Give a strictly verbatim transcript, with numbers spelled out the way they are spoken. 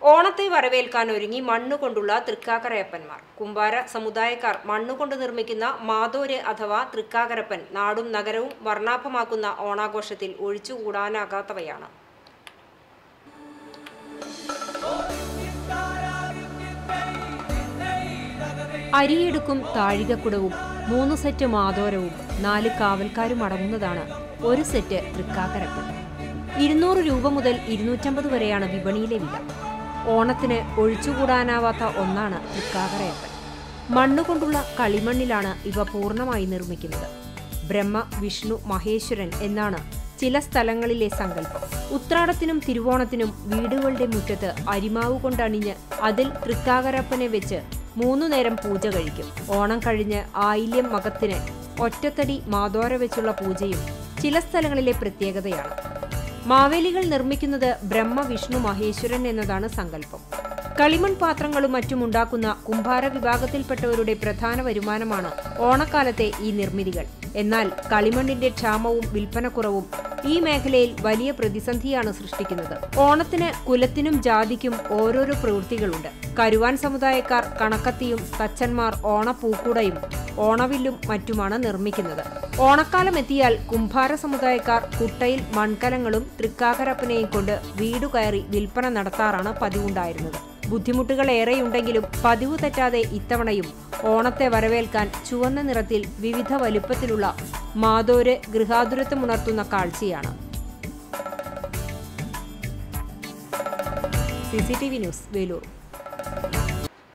ഓണത്തെ വരവേൽക്കാൻ ഒരുങ്ങി മണ്ണുകൊണ്ടുള്ള തൃക്കാക്കരയപ്പന്മാർ. കുംഭാര സമുദായക്കാർ മണ്ണുകൊണ്ട് നിർമ്മിക്കുന്ന മാതോര് അഥവാ തൃക്കാക്കരപ്പൻ നാടും നഗരവും വർണ്ണാഭമാക്കുന്ന ഓണാഘോഷത്തിൽ ഒഴിച്ചുകൂടാനാകാത്തവയാണ്. അരിയെടുക്കും താഴികക്കുടവും മൂന്ന് സെറ്റ് മാതോരവും നാല് കാവൽക്കാരും അടങ്ങുന്നതാണ് ഒരു സെറ്റ് തൃക്കാക്കരപ്പൻ. ഇരുന്നൂറ് രൂപ മുതൽ ഇരുന്നൂറ്റമ്പത് വരെയാണ് വിപണിയിലെ വില. ഓണത്തിന് ഒഴിച്ചുകൂടാനാവാത്ത ഒന്നാണ് തൃക്കാക്കരയപ്പൻ. മണ്ണുകൊണ്ടുള്ള കളിമണ്ണിലാണ് ഇവ പൂർണ്ണമായി നിർമ്മിക്കുന്നത്. ബ്രഹ്മ, വിഷ്ണു, മഹേശ്വരൻ എന്നാണ് ചില സ്ഥലങ്ങളിലെ സങ്കല്പം. ഉത്രാടത്തിനും തിരുവോണത്തിനും വീടുകളുടെ മുറ്റത്ത് അരിമാവ് കൊണ്ടണിഞ്ഞ് അതിൽ തൃക്കാക്കരപ്പനെ വെച്ച് മൂന്നു നേരം പൂജ കഴിക്കും. ഓണം കഴിഞ്ഞ് ആയില്യം മകത്തിന് ഒറ്റത്തടി മാതോര വെച്ചുള്ള പൂജയും ചില സ്ഥലങ്ങളിലെ പ്രത്യേകതയാണ്. മാവേലികൾ നിർമ്മിക്കുന്നത് ബ്രഹ്മ, വിഷ്ണു, മഹേശ്വരൻ എന്നതാണ് സങ്കല്പം. കളിമൺ പാത്രങ്ങളും മറ്റും ഉണ്ടാക്കുന്ന കുംഭാര വിഭാഗത്തിൽപ്പെട്ടവരുടെ പ്രധാന വരുമാനമാണ് ഓണക്കാലത്തെ ഈ നിർമ്മിതികൾ. എന്നാൽ കളിമണ്ണിന്റെ ക്ഷാമവും വിൽപ്പനക്കുറവും ഈ മേഖലയിൽ വലിയ പ്രതിസന്ധിയാണ് സൃഷ്ടിക്കുന്നത്. ഓണത്തിന് കുലത്തിനും ജാതിക്കും ഓരോരോ പ്രവൃത്തികളുണ്ട്. കരുവാൻ സമുദായക്കാർ കണക്കത്തിയും തച്ചന്മാർ ഓണപ്പൂക്കുടയും ഓണവില്ലും മറ്റുമാണ് നിർമ്മിക്കുന്നത്. ഓണക്കാലം എത്തിയാൽ കുംഭാര സമുദായക്കാർ കുട്ടയിൽ മൺകലങ്ങളും തൃക്കാക്കരപ്പനെയും കൊണ്ട് വീടു കയറി വിൽപ്പന നടത്താറാണ് പതിവുണ്ടായിരുന്നത്. ബുദ്ധിമുട്ടുകൾ ഏറെയുണ്ടെങ്കിലും പതിവ് തെറ്റാതെ ഇത്തവണയും ഓണത്തെ വരവേൽക്കാൻ ചുവന്ന നിറത്തിൽ വിവിധ വലുപ്പത്തിലുള്ള മാതോര് ഗൃഹാതുരത്വമുണർത്തുന്ന കാഴ്ചയാണ്. C C T V news, Velur.